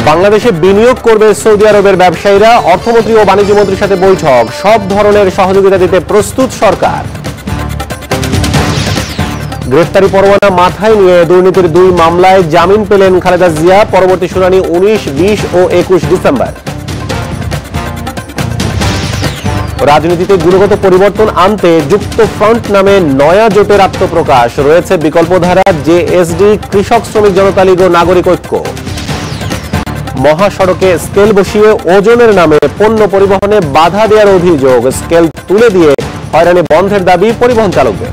বাংলাদেশে বিনিয়োগ করবে সৌদি আরবের ব্যবসায়ীরা। অর্থমন্ত্রী ও বাণিজ্য মন্ত্রীর সাথে বৈঠক। সব ধরনের সহযোগিতা দিতে প্রস্তুত সরকার। গ্রেফতারি পরোয়ানা মাথায় নিয়ে দুর্নীতির 2 মামলায় জামিন পেলেন খালেদা জিয়া। পরবর্তী শুনানি 19, 20 ও 21 ডিসেম্বর। রাজনীতিতে গুণগত পরিবর্তন আনতে যুক্ত ফ্রন্ট নামে নয়া জোটের আত্মপ্রকাশ। রয়েছে বিকল্পধারা, জেএসডি, কৃষক শ্রমিক জনতা লীগ ও নাগরিক ঐক্য। মহাসড়কে স্কেল বসিয়ে ওজনের নামে পণ্য পরিবহনে বাধা দেওয়ার অভিযোগ। স্কেল তুলে দিয়ে হয়রানি বন্ধের দাবি পরিবহন চালকদের।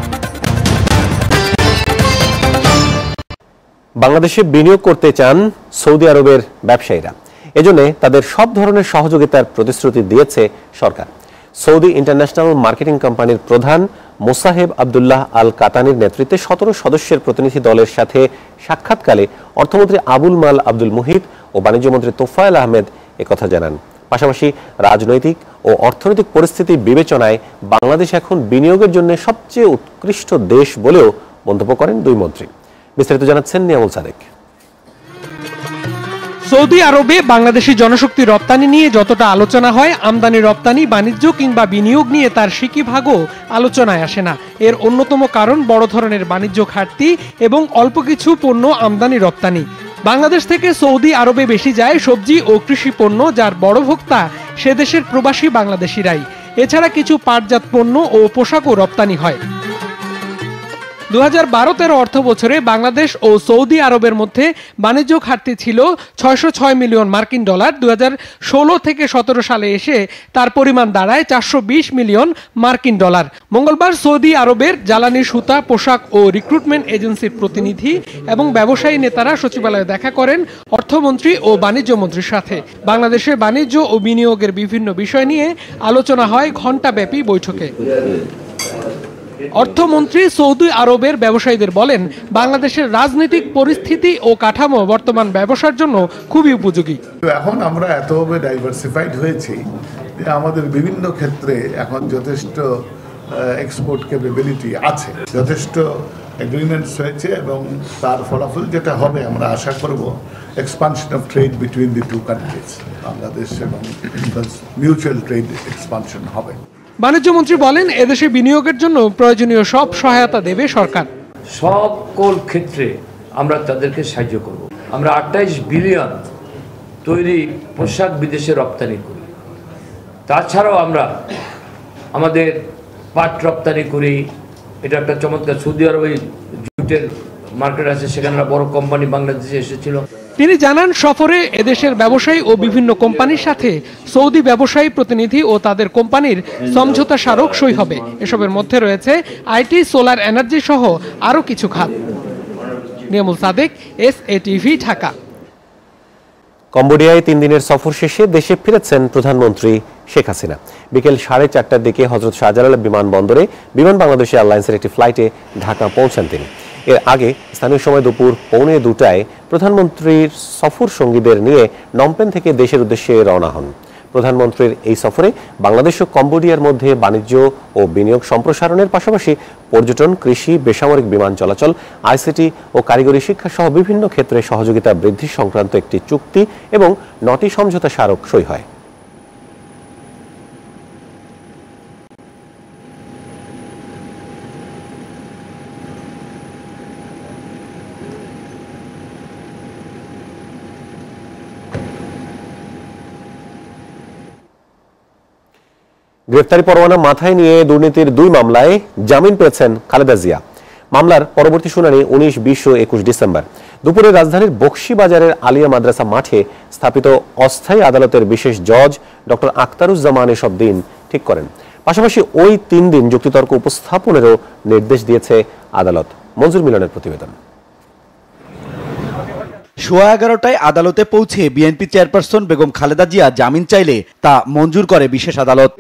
বাংলাদেশে বিনিয়োগ করতে চান সৌদি আরবের ব্যবসায়ীরা। এজন্য তাদের সব ধরনের সহযোগিতার প্রতিশ্রুতি দিয়েছে সরকার। সৌদি ইন্টারন্যাশনাল মার্কেটিং কোম্পানির প্রধান মোসাহেব আব্দুল্লাহ আল কাতানির নেতৃত্বে 17 সদস্যের প্রতিনিধি দলের সাথে সাক্ষাৎকালে অর্থমন্ত্রী আবুল মাল আব্দুল মুহিত ও বাণিজ্যমন্ত্রী তোফায়েল আহমেদ একথা জানান। পাশাপাশি রাজনৈতিক ও অর্থনৈতিক পরিস্থিতি বিবেচনায় বাংলাদেশ এখন বিনিয়োগের জন্য সবচেয়ে উৎকৃষ্ট দেশ বলেও মন্তব্য করেন দুই মন্ত্রী। বিস্তারিত জানাচ্ছেন নিয়ামুল সাদেক। সৌদি আরবে বাংলাদেশি জনশক্তি রপ্তানি নিয়ে যতটা আলোচনা হয়, আমদানি রপ্তানি, বাণিজ্য কিংবা বিনিয়োগ নিয়ে তার সিকিভাগও আলোচনায় আসে না। এর অন্যতম কারণ বড় ধরনের বাণিজ্য ঘাটতি এবং অল্প কিছু পণ্য আমদানি রপ্তানি। বাংলাদেশ থেকে সৌদি আরবে বেশি যায় সবজি ও কৃষি পণ্য, যার বড় ভোক্তা সে দেশের প্রবাসী বাংলাদেশিরাই। এছাড়া কিছু পাটজাত পণ্য ও পোশাকও রপ্তানি হয়। 2012-13 অর্থ বছরে বাংলাদেশ ও সৌদি আরবের মধ্যে বাণিজ্য ঘাটতি ছিল 606 মিলিয়ন মার্কিন ডলার। 2016 থেকে 17 সালে এসে তার পরিমাণ দাঁড়ায় 420 মিলিয়ন মার্কিন ডলার। মঙ্গলবার সৌদি আরবের জ্বালানি, সুতা, পোশাক ও রিক্রুটমেন্ট এজেন্সির প্রতিনিধি এবং ব্যবসায়ী নেতারা সচিবালয়ে দেখা করেন অর্থমন্ত্রী ও বাণিজ্য মন্ত্রীর সাথে। বাংলাদেশে বাণিজ্য ও বিনিয়োগের বিভিন্ন বিষয় নিয়ে আলোচনা হয় ঘণ্টাব্যাপী বৈঠকে। অর্থমন্ত্রী সৌদি আরবের ব্যবসায়ীদের বলেন, বাংলাদেশের রাজনৈতিক পরিস্থিতি ও কাঠামো বর্তমান ব্যবসার জন্য খুবই উপযোগী। এখন আমরা এতভাবে ডাইভার্সিফাইড হয়েছি যে আমাদের বিভিন্ন ক্ষেত্রে এখন যথেষ্ট এক্সপোর্ট ক্যাপাবিলিটি আছে, যথেষ্ট এগ্রিমেন্টস হয়েছে এবং তার ফলাফল যেটা হবে আমরা আশা করব expansion of trade between the two countries, Bangladesh এবং মিউচুয়াল ট্রেড এক্সপানশন হবে। বাণিজ্যমন্ত্রী বলেন, এদেশে বিনিয়োগের জন্য প্রয়োজনীয় সব সহায়তা দেবে সরকার। সকল ক্ষেত্রে আমরা তাদেরকে সাহায্য করব। আমরা 28 বিলিয়ন তৈরি পোশাক বিদেশে রপ্তানি করি। তাছাড়াও আমরা আমাদের পাট রপ্তানি করি। এটা একটা চমৎকার, সৌদি আরবে জুটের মার্কেট আছে, সেখানে বড় কোম্পানি বাংলাদেশে এসেছিল। তিনি জানান, সফরে এদেশের ব্যবসায়ী ও বিভিন্ন কোম্পানির সাথে সৌদি ব্যবসায়ী প্রতিনিধি ও তাদের কোম্পানির সমঝোতা স্মারক সই হবে। এসবের মধ্যে রয়েছে আইটি, সোলার এনার্জি সহ আরও কিছু খাত। নিয়ামুল সাদেক, SATV, ঢাকা। কম্বোডিয়ায় 3 দিনের সফর শেষে দেশে ফিরেছেন প্রধানমন্ত্রী শেখ হাসিনা। বিকেল 4:30টার দিকে হযরত শাহজালাল বিমানবন্দরে বিমান বাংলাদেশ এয়ারলাইন্সের একটি ফ্লাইটে ঢাকা পৌঁছান তিনি। এর আগে স্থানীয় সময় দুপুর 1:45টায় প্রধানমন্ত্রীর সফর সঙ্গীদের নিয়ে নমপেন থেকে দেশের উদ্দেশ্যে রওনা হন। প্রধানমন্ত্রীর এই সফরে বাংলাদেশ ও কম্বোডিয়ার মধ্যে বাণিজ্য ও বিনিয়োগ সম্প্রসারণের পাশাপাশি পর্যটন, কৃষি, বেসামরিক বিমান চলাচল, আইসিটি ও কারিগরি শিক্ষা সহ বিভিন্ন ক্ষেত্রে সহযোগিতা বৃদ্ধি সংক্রান্ত একটি চুক্তি এবং 9টি সমঝোতা স্মারক সই হয়। গ্রেফতারি পরোয়ানা মাথায় নিয়ে দুর্নীতির 2 মামলায় জামিন পেয়েছেন খালেদা জিয়া। মামলার পরবর্তী শুনানি 19, 20 ও 21 ডিসেম্বর। দুপুরে রাজধানীর বকশীবাজারের আলিয়া মাদ্রাসা মাঠে স্থাপিত অস্থায়ী আদালতের বিশেষ জজ ডক্টর আখতারুজ্জামান এসব দিন ঠিক করেন। পাশাপাশি ওই 3 দিন যুক্তিতর্ক উপস্থাপনেরও নির্দেশ দিয়েছে আদালত। মঞ্জুর মিলনের প্রতিবেদন। 11:15টায় আদালতে পৌঁছে বিএনপি চেয়ারপারসন বেগম খালেদা জিয়া জামিন চাইলে তা মঞ্জুর করে বিশেষ আদালত।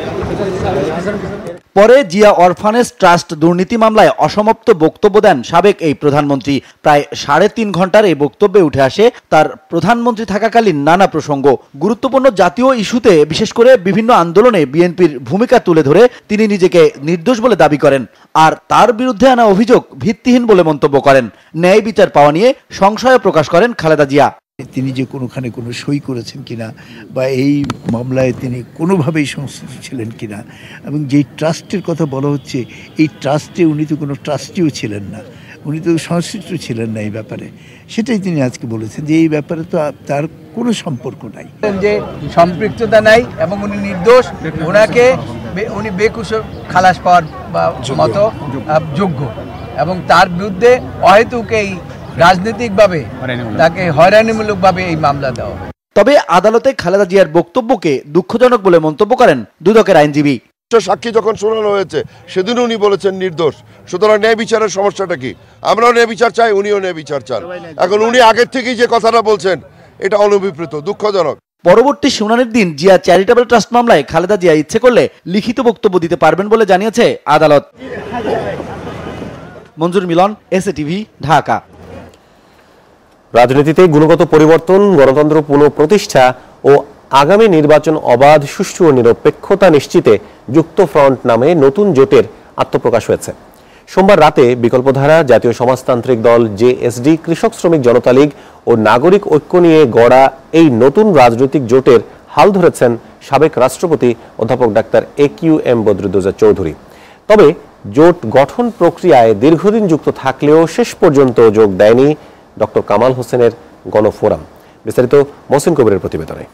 পরে জিয়া অরফানেজ ট্রাস্ট দুর্নীতি মামলায় অসমাপ্ত বক্তব্য দেন সাবেক এই প্রধানমন্ত্রী। প্রায় 3.5 ঘন্টার এই বক্তব্যে উঠে আসে তার প্রধানমন্ত্রী থাকাকালীন নানা প্রসঙ্গ। গুরুত্বপূর্ণ জাতীয় ইস্যুতে, বিশেষ করে বিভিন্ন আন্দোলনে বিএনপির ভূমিকা তুলে ধরে তিনি নিজেকে নির্দোষ বলে দাবি করেন, আর তার বিরুদ্ধে আনা অভিযোগ ভিত্তিহীন বলে মন্তব্য করেন। ন্যায় বিচার পাওয়া নিয়ে সংশয় প্রকাশ করেন খালেদা জিয়া। তিনি যে কোনোখানে কোনো সই করেছেন কিনা বা এই মামলায় তিনি কোনোভাবেই সংশ্লিষ্ট ছিলেন কিনা, এবং যেই ট্রাস্টের কথা বলা হচ্ছে এই ট্রাস্টে উনি তো কোনো ট্রাস্টিও ছিলেন না, উনি তো সংশ্লিষ্ট ছিলেন না এই ব্যাপারে, সেটাই তিনি আজকে বলেছেন যে এই ব্যাপারে তো তার কোনো সম্পর্ক নাই, যে সম্পৃক্ততা নাই এবং উনি নির্দোষ, উনি বেকুশ খালাস পাওয়ার মতো যোগ্য এবং তার বিরুদ্ধে অহেতুক এই রাজনৈতিকভাবে তাকে হয়রানিমূলকভাবে এই মামলা দেওয়া। তবে আদালতে খালেদা জিয়ার বক্তব্যকে দুঃখজনক বলে মন্তব্য করেন দুদকের আইনজীবী। সাক্ষী যখন শোনানো হয়েছে সেদিন উনি বলেছেন নির্দোষ, সুতরাং ন্যায় বিচারের সমস্যাটা কি? আমরাও ন্যায় বিচার চাই, উনিও ন্যায় বিচার চান। এখন উনি আগের থেকেই যে কথাটা বলছেন এটা অনভিপ্রেত, দুঃখজনক। পরবর্তী শুনানির দিন জিয়া চ্যারিটেবল ট্রাস্ট মামলায় খালেদা জিয়া ইচ্ছে করলে লিখিত বক্তব্য দিতে পারবেন বলে জানিয়েছে আদালত। মঞ্জুর মিলন, এসএটিভি, ঢাকা। রাজনীতিতে গুণগত পরিবর্তন, গণতন্ত্র পুনঃপ্রতিষ্ঠা ও আগামী নির্বাচন অবাধ, সুষ্ঠু ও নিরপেক্ষতা নিশ্চিতে যুক্তফ্রন্ট নামে নতুন জোটের আত্মপ্রকাশ হয়েছে। সোমবার রাতে বিকল্পধারা, জাতীয় সমাজতান্ত্রিক দল জেএসডি, কৃষক শ্রমিক জনতা লীগ ও নাগরিক ঐক্য নিয়ে গড়া এই নতুন রাজনৈতিক জোটের হাল ধরেছেন সাবেক রাষ্ট্রপতি অধ্যাপক ডাক্তার AQM বদরুদ্দোজা চৌধুরী। তবে জোট গঠন প্রক্রিয়ায় দীর্ঘদিন যুক্ত থাকলেও শেষ পর্যন্ত যোগ দেয়নি ডক্টর কামাল হোসেনের গণফোরাম। বিস্তারিত মহসিন কবিরের প্রতিবেদনে।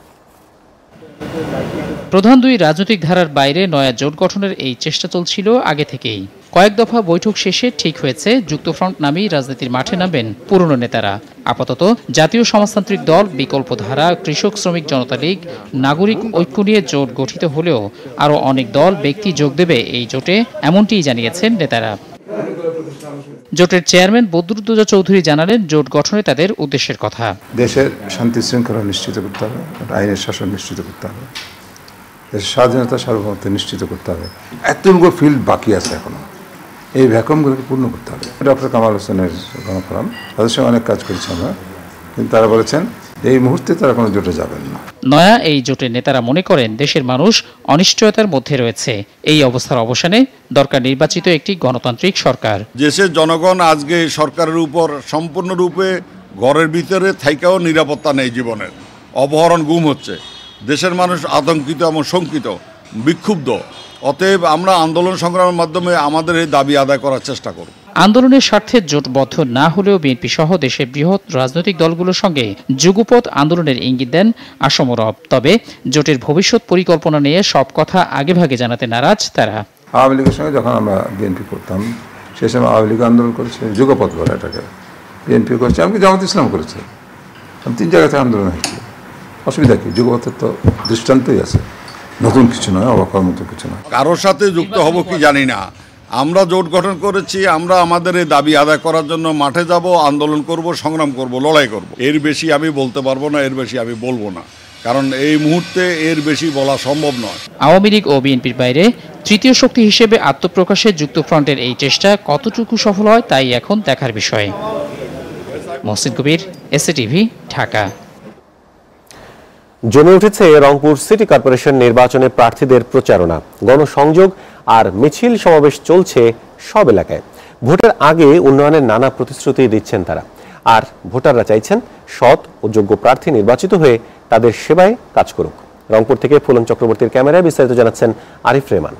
প্রধান দুই রাজনৈতিক ধারার বাইরে নয়া জোট গঠনের এই চেষ্টা চলছিল আগে থেকেই। কয়েক দফা বৈঠক শেষে ঠিক হয়েছে যুক্তফ্রন্ট নামেই রাজনীতির মাঠে নামবেন পুরনো নেতারা। আপাতত জাতীয় সমাজতান্ত্রিক দল, বিকল্পধারা, কৃষক শ্রমিক জনতা লীগ, নাগরিক ঐক্য নিয়ে জোট গঠিত হলেও আরও অনেক দল, ব্যক্তি যোগ দেবে এই জোটে, এমনটিই জানিয়েছেন নেতারা। জোটের চেয়ারম্যান বদরুদ্দোজা চৌধুরী জানালেন জোট গঠনে তাদের উদ্দেশ্যের কথা। দেশের শান্তি শৃঙ্খলা নিশ্চিত করতে হবে, আইনের শাসন নিশ্চিত করতে হবে, দেশের স্বাধীনতা সার্বভৌমত্ব নিশ্চিত করতে হবে। এতগুলো ফিল্ড বাকি আছে এখনো, এই ভ্যাকুয়ামগুলোকে পূর্ণ করতে হবে। ডক্টর কামাল হোসেনের গণফোরাম, তাদের সঙ্গে অনেক কাজ করেছি আমরা, কিন্তু তারা বলেছেন এই মুহূর্তে তারা কোনো জোটে যাবেন না। নয়া এই জোটের নেতারা মনে করেন দেশের মানুষ অনিশ্চয়তার মধ্যে রয়েছে। এই অবস্থার অবসানে দরকার নির্বাচিত একটি গণতান্ত্রিক সরকার। দেশের জনগণ আজকে সরকারের উপর সম্পূর্ণরূপে ঘরের ভিতরে থাইকাও নিরাপত্তা নেই, জীবনের অপহরণ, গুম হচ্ছে। দেশের মানুষ আতঙ্কিত এবং শঙ্কিত, বিক্ষুব্ধ। অতএব আমরা আন্দোলন সংগ্রামের মাধ্যমে আমাদের এই দাবি আদায় করার চেষ্টা করব। আন্দোলনের স্বার্থে জোটবদ্ধ না হলেও বিএনপি সহ দেশের বৃহৎ রাজনৈতিক দলগুলোর সঙ্গে যুগপৎ আন্দোলনের ইঙ্গিত দেন আসম রব। তবে জোটের ভবিষ্যৎ পরিকল্পনা নিয়ে সব কথা আগেভাগে জানাতে নারাজ তারা। আওয়ামী লীগের সঙ্গে যখন আমরা বিএনপি করতাম, সেই সময় আওয়ামী লীগ আন্দোলন করেছে, যুগপৎ বলে এটাকে, বিএনপি করেছে, এমনকি জামাত ইসলাম করেছে। 3 জায়গাতে আন্দোলন হয়েছে। অসুবিধা কি? যুগপথের তো দৃষ্টান্তই আছে, নতুন কিছু নয়, অবাক হওয়ার মতো কিছু নয়। কারোর সাথে যুক্ত হব কি জানি না, আমরা জোট গঠন করেছি, আমরা আমাদের এই দাবি আদায় করার জন্য মাঠে যাব, আন্দোলন করব, সংগ্রাম করব, লড়াই করব। এর বেশি আমি বলতে পারবো না, এর বেশি আমি বলবো না, কারণ এই মুহূর্তে এর বেশি বলা সম্ভব নয়। আওয়ামী লীগ ও বিএনপির বাইরে তৃতীয় শক্তি হিসেবে আত্মপ্রকাশে যুক্তফ্রন্টের এই চেষ্টা কতটুকু সফল হয় তাই এখন দেখার বিষয়। মহসিন কবির, এসএটিভি, ঢাকা। জমে উঠেছে রংপুর সিটি কর্পোরেশন নির্বাচনে প্রার্থীদের প্রচারণা, গণসংযোগ আর মিছিল সমাবেশ চলছে সব এলাকায়। ভোটের আগে উন্নয়নের নানা প্রতিশ্রুতি দিচ্ছেন তারা, আর ভোটাররা চাইছেন সৎ ও যোগ্য প্রার্থী নির্বাচিত হয়ে তাদের সেবায় কাজ করুক। রংপুর থেকে ফুলন চক্রবর্তীর ক্যামেরায় বিস্তারিত জানাচ্ছেন আরিফ রেহমান।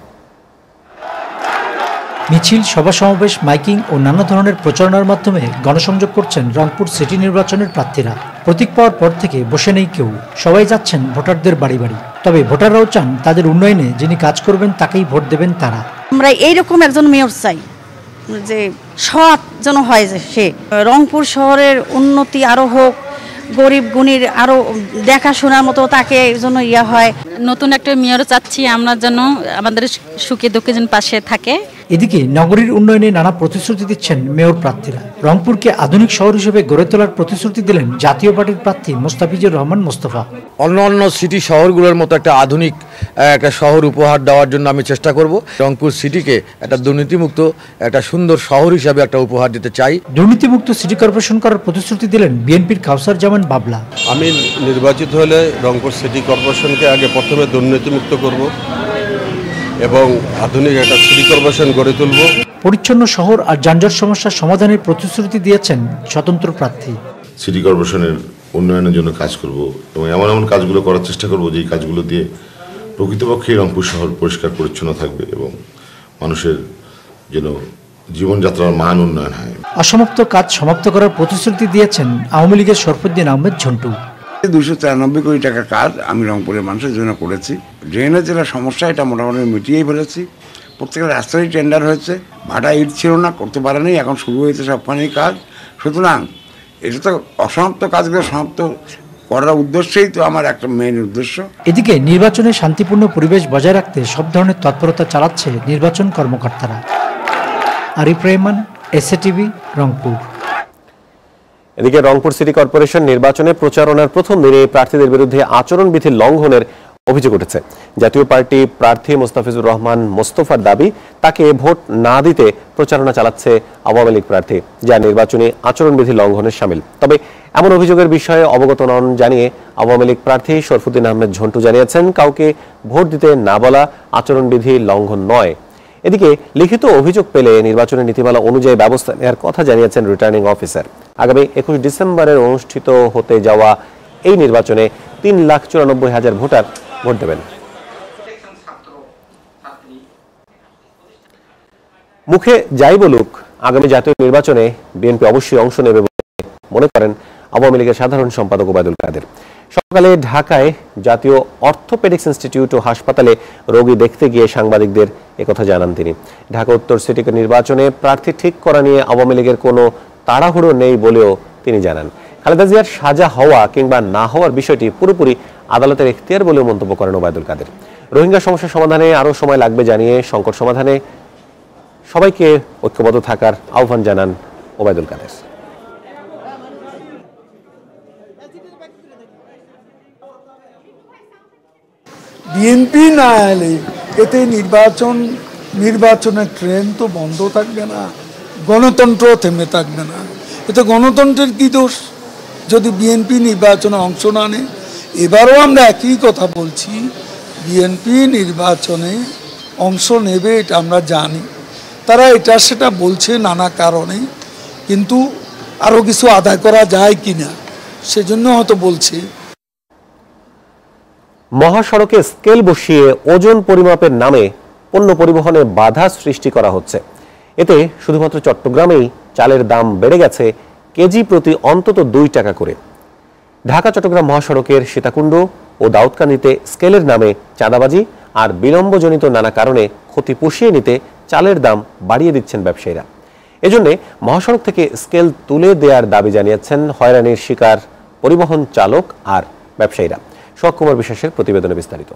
মিছিল, সভা সমাবেশ, মাইকিং ও নানা ধরনের প্রচারণার মাধ্যমে গণসংযোগ করছেন রংপুর সিটি নির্বাচনের প্রার্থীরা। প্রতীক পাওয়ার পর থেকে বসে নেই কেউ, সবাই যাচ্ছেন ভোটারদের বাড়ি বাড়ি। তবে ভোটাররাও চান তাদের উন্নয়নে যিনি কাজ করবেন তাকেই ভোট দেবেন তারা। আমরা এইরকম একজন মেয়র চাই যে সৎ যেন হয়, যে সে রংপুর শহরের উন্নতি আরো হোক, গরিব গুণীর আরো দেখাশোনার মতো তাকে যেন ইয়া হয়। নতুন একটা মেয়র চাচ্ছি আমরা, যেন আমাদের সুখে দুঃখে যেন পাশে থাকে। এদিকে নগরীর উন্নয়নে নানা প্রতিশ্রুতি দিচ্ছেন মেয়র প্রার্থীরা। রংপুরকে আধুনিক শহর হিসেবে গড়ে তোলার প্রতিশ্রুতি দিলেন জাতীয় পার্টির প্রার্থী মোস্তাফিজুর রহমান মোস্তফা। অন্যান্য সিটি শহরগুলোর মতো একটা আধুনিক একটা শহর উপহার দেওয়ার জন্য আমি চেষ্টা করব। রংপুর সিটিকে একটা দুর্নীতিমুক্ত একটা সুন্দর শহর হিসাবে একটা উপহার দিতে চাই। দুর্নীতিমুক্ত সিটি কর্পোরেশন করার প্রতিশ্রুতি দিলেন বিএনপির কাউসার জামান বাবলা। আমি নির্বাচিত হলে রংপুর সিটি কর্পোরেশনকে আগে প্রথমে দুর্নীতিমুক্ত করব এবং আধুনিক একটা সিটি কর্পোরেশন গড়ে তুলব। পরিচ্ছন্ন শহর আর যানজট সমস্যার সমাধানের প্রতিশ্রুতি দিয়েছেন স্বতন্ত্র প্রার্থী। সিটি কর্পোরেশনের উন্নয়নের জন্য কাজ করব এবং এমন এমন কাজগুলো করার চেষ্টা করব যেই কাজগুলো দিয়ে প্রকৃতপক্ষে রংপুর শহর পরিষ্কার পরিচ্ছন্ন থাকবে এবং মানুষের যেন জীবনযাত্রার মান উন্নয়ন হয়। অসমাপ্ত কাজ সমাপ্ত করার প্রতিশ্রুতি দিয়েছেন আওয়ামী লীগের শরফুদ্দিন আহমেদ ঝন্টু। 293 কোটি টাকার কাজ আমি রংপুরের মানুষের জন্য করেছি। ড্রেনের যেটা সমস্যা এটা মোটামুটি মিটিয়েই ফেলেছি। প্রত্যেকটা রাস্তায় টেন্ডার হয়েছে, ভাটা ইট ছিল না, করতে পারেনি, এখন শুরু হয়েছে সবখানেই কাজ। সুতরাং এটা তো অসমাপ্ত কাজগুলো সমাপ্ত করার উদ্দেশ্যেই তো আমার একটা মেইন উদ্দেশ্য। এদিকে নির্বাচনে শান্তিপূর্ণ পরিবেশ বজায় রাখতে সব ধরনের তৎপরতা চালাচ্ছে নির্বাচন কর্মকর্তারা। আরিফ রহমান, এসএটিভি, রংপুর। এদিকে রংপুর সিটি কর্পোরেশন নির্বাচনে প্রচারণার প্রথম দিনে প্রার্থীদের বিরুদ্ধে আচরণবিধি লঙ্ঘনের অভিযোগ উঠেছে। জাতীয় পার্টি প্রার্থী মোস্তাফিজুর রহমান মোস্তফার দাবি, তাকে ভোট না দিতে প্রচারণা চালাচ্ছে আওয়ামী লীগ প্রার্থী, যা নির্বাচনী আচরণবিধি লঙ্ঘনের শামিল। তবে এমন অভিযোগের বিষয়ে অবগত নন জানিয়ে আওয়ামী লীগ প্রার্থী শরফুদ্দিন আহমেদ ঝন্টু জানিয়েছেন, কাউকে ভোট দিতে না বলা আচরণবিধি লঙ্ঘন নয়। এদিকে লিখিত অভিযোগ পেলে নির্বাচনের নীতিমালা অনুযায়ী ব্যবস্থা নেওয়ার কথা জানিয়েছেন রিটার্নিং অফিসার। আগামী 21 ডিসেম্বরের অনুষ্ঠিত হতে যাওয়া এই নির্বাচনে 3,94,000 ভোটার ভোট দেবেন। মুখে যাই বলুক, আগামী জাতীয় নির্বাচনে বিএনপি অবশ্যই অংশ নেবে বলে মনে করেন আওয়ামী লীগের সাধারণ সম্পাদক ওবায়দুল কাদের। সকালে ঢাকায় জাতীয় অর্থোপেডিক্স ইনস্টিটিউট ও হাসপাতালে রোগী দেখতে গিয়ে সাংবাদিকদের একথা জানান তিনি। ঢাকা উত্তর সিটি নির্বাচনে প্রার্থী ঠিক করা নিয়ে আওয়ামী লীগের কোনো তাড়াহুড়ো নেই বলেও তিনি জানান। খালেদা জিয়ার সাজা হওয়া কিংবা না হওয়ার বিষয়টি পুরোপুরি আদালতের এখতিয়ার বলেও মন্তব্য করেন ওবায়দুল কাদের। রোহিঙ্গা সমস্যা সমাধানে আরও সময় লাগবে জানিয়ে সংকট সমাধানে সবাইকে ঐক্যবদ্ধ থাকার আহ্বান জানান ওবায়দুল কাদের। বিএনপি না এলে এতে নির্বাচনের ট্রেন তো বন্ধ থাকবে না, গণতন্ত্র থেমে থাকবে না। এতে গণতন্ত্রের কি দোষ যদি বিএনপি নির্বাচনে অংশ না নেয়? এবারও আমরা একই কথা বলছি, বিএনপি নির্বাচনে অংশ নেবে এটা আমরা জানি। তারা এটা সেটা বলছে নানা কারণে, কিন্তু আরও কিছু আদায় করা যায় কিনা সেজন্য হয়তো বলছে। মহাসড়কে স্কেল বসিয়ে ওজন পরিমাপের নামে পণ্য পরিবহনে বাধা সৃষ্টি করা হচ্ছে। এতে শুধুমাত্র চট্টগ্রামেই চালের দাম বেড়ে গেছে কেজি প্রতি অন্তত 2 টাকা করে। ঢাকা চট্টগ্রাম মহাসড়কের সীতাকুণ্ড ও দাউদকান্দিতে স্কেলের নামে চাঁদাবাজি আর বিলম্বজনিত নানা কারণে ক্ষতি পুষিয়ে নিতে চালের দাম বাড়িয়ে দিচ্ছেন ব্যবসায়ীরা। এজন্য মহাসড়ক থেকে স্কেল তুলে দেওয়ার দাবি জানিয়েছেন হয়রানির শিকার পরিবহন চালক আর ব্যবসায়ীরা। সোহাগ কুমার বিশ্বাসের প্রতিবেদনে বিস্তারিত।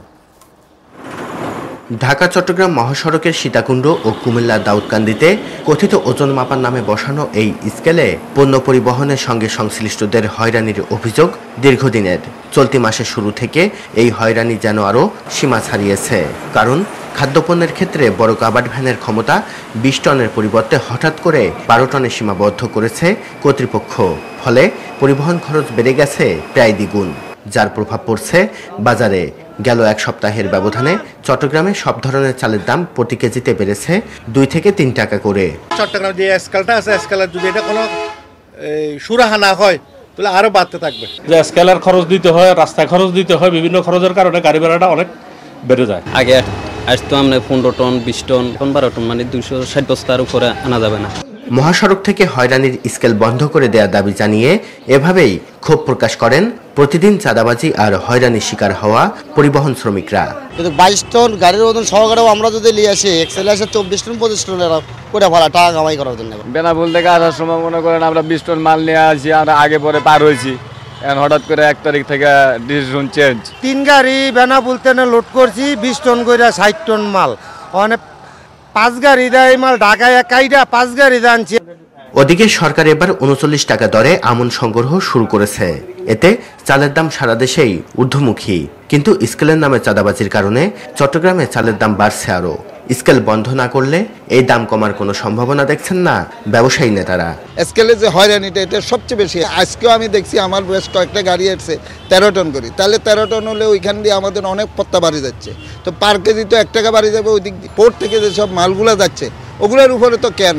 ঢাকা চট্টগ্রাম মহাসড়কের সীতাকুণ্ড ও কুমিল্লার দাউদকান্দিতে কথিত ওজন মাপার নামে বসানো এই স্কেলে পণ্য পরিবহনের সঙ্গে সংশ্লিষ্টদের হয়রানির অভিযোগ দীর্ঘদিনের। চলতি মাসের শুরু থেকে এই হয়রানি যেন আরও সীমা ছাড়িয়েছে। কারণ খাদ্যপণ্যের ক্ষেত্রে বড় কাবাড ভ্যানের ক্ষমতা 20 টনের পরিবর্তে হঠাৎ করে 12 টনে সীমাবদ্ধ করেছে কর্তৃপক্ষ। ফলে পরিবহন খরচ বেড়ে গেছে প্রায় দ্বিগুণ, যার প্রভাব পড়ছে বাজারে। গেল এক সপ্তাহের ব্যবধানে চট্টগ্রামে সব ধরনের চালের দাম প্রতি কেজিতে বেড়েছে 2 থেকে 3 টাকা করে। চট্টগ্রাম যে স্কেলটা আছে, স্কেলের যদি এটা কোনো সুরাহা না হয় তাহলে আরো বাড়তে থাকবে। যে স্কেলের খরচ দিতে হয়, রাস্তায় খরচ দিতে হয়, বিভিন্ন খরচের কারণে গাড়ি ভাড়াটা অনেক বেড়ে যায়। আগে আসতো আমরা 15 টন 20 টন, এখন 12 টন, মানে 260 বস্তার উপরে আনা যাবে না। মহাসড়ক থেকে হয়রানির স্কেল বন্ধ করে দেওয়ার দাবি জানিয়ে এভাবেই ক্ষোভ প্রকাশ করেন প্রতিদিন চাঁদাবাজি আর হয়রানির শিকার হওয়া পরিবহন শ্রমিকরা। কিন্তু 22 টন গাড়ির ওজন সহকারেও আমরা যদি নিয়ে আসি, এক্সেলে আসে 24 টন 25 টন করে ভাড়া টাকা কামাই করার জন্য। বেনাপোল থেকে আসার সময় মনে করেন আমরা 20 টন মাল নিয়ে আসি, আমরা আগে পরে পার হয়েছি, এখন হঠাৎ করে 1 তারিখ থেকে ডিসিশন চেঞ্জ। 3 গাড়ি বেনাপোল থেকে লোড করছি 20 টন করে 60 টন মাল, মানে 5 গাড়ি দেয় মাল ঢাকায় একাইটা 5 গাড়ি আনছি। ওদিকে সরকার এবার 39 টাকা দরে আমন সংগ্রহ শুরু করেছে। এতে চালের দাম সারা দেশেই ঊর্ধ্বমুখী, কিন্তু স্কেলের নামে চাঁদাবাজির কারণে চট্টগ্রামে চালের দাম বাড়ছে আরো। স্কেল বন্ধ না করলে এই দাম কমার কোনো সম্ভাবনা দেখছেন না ব্যবসায়ী নেতারা। স্কেলে যে হয়রানিটা এটা সবচেয়ে বেশি। আজকেও আমি দেখছি আমার বেশ কয়েকটা গাড়ি আসছে 13 টন করে, তাহলে 13 টন হলে ওইখান দিয়ে আমাদের অনেক পত্তা বাড়ি যাচ্ছে। তো পার কেজি তো 1 টাকা বাড়ি যাবে, ওই দিক পোর্ট থেকে যেসব মালগুলো যাচ্ছে ওগুলোর উপরে তো কেয়ার নাই।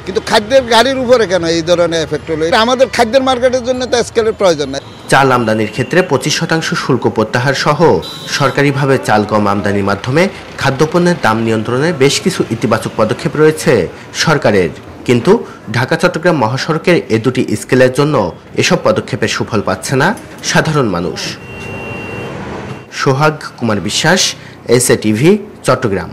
কিন্তু খাদ্যের গাড়ির উপরে কেন এই ধরনের এফেক্ট হলো? আমাদের খাদ্যের মার্কেটের জন্য তো স্কেলের প্রয়োজন নাই। চাল আমদানির ক্ষেত্রে 25% শুল্ক প্রত্যাহার সহ সরকারিভাবে চাল কম আমদানির মাধ্যমে খাদ্যপণ্যের দাম নিয়ন্ত্রণে বেশ কিছু ইতিবাচক পদক্ষেপ রয়েছে সরকারের। কিন্তু ঢাকা চট্টগ্রাম মহাসড়কের এ দুটি স্কেলের জন্য এসব পদক্ষেপের সুফল পাচ্ছে না সাধারণ মানুষ। সোহাগ কুমার বিশ্বাস, এসএটিভি, চট্টগ্রাম।